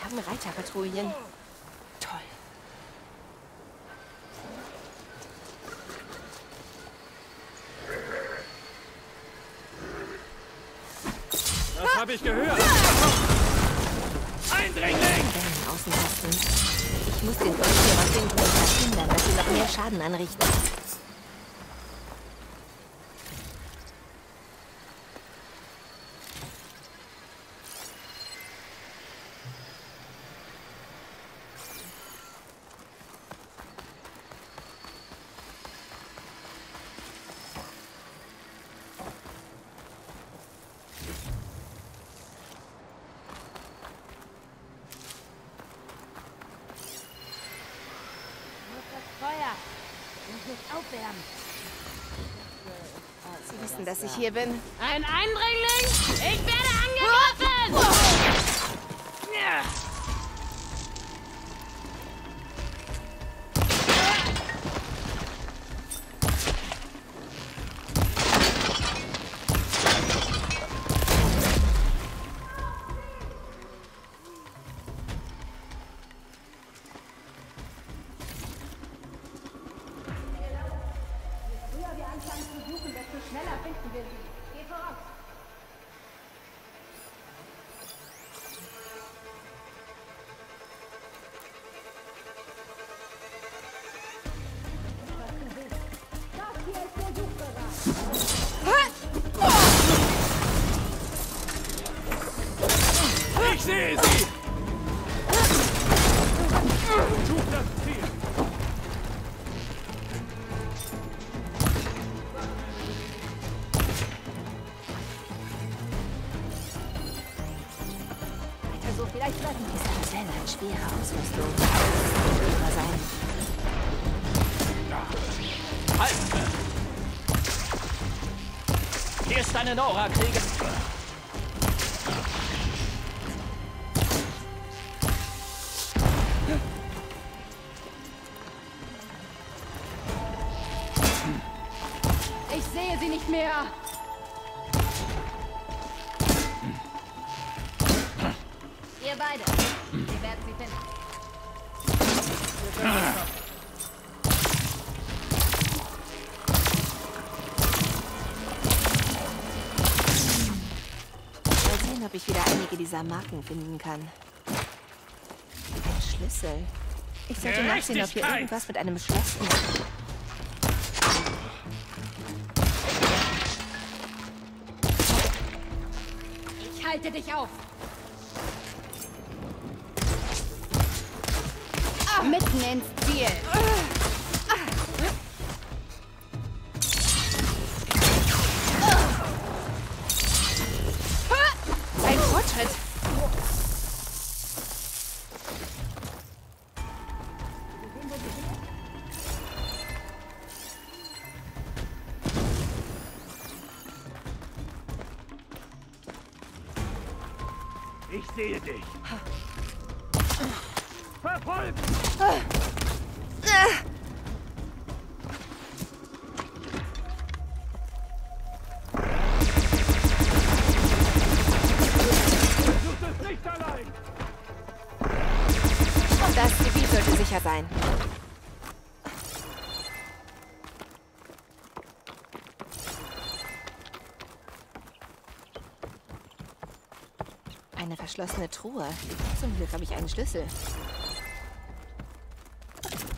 haben Reiterpatrouillen. Toll. Das habe ich gehört. Eindringling! Außenposten. Ich muss den Durchführer finden und verhindern, dass sie noch mehr Schaden anrichten. Aufwärmen. Sie wissen, dass ich hier bin. Ein Eindringling? Ich werde angegriffen! Schneller finden wir sie. Geh voraus. Das hier ist der Suchbereich. Ich sehe sie! Such das Ziel! Vielleicht sollten diese Zellen eine schwere Ausrüstung sein. Halt! Hier ist eine Nora-Krieger. Ich sehe sie nicht mehr. Ihr beide. Wir werden sie finden. Mal sehen, ob ich wieder einige dieser Marken finden kann. Ein Schlüssel. Ich sollte nachsehen, ob hier irgendwas mit einem Schloss ist. Ich halte dich auf. Mitten ins Ziel. Ein Fortschritt. Ich sehe dich. Verfolgt! Nicht allein! Das Gebiet sollte sicher sein. Eine verschlossene Truhe. Zum Glück habe ich einen Schlüssel.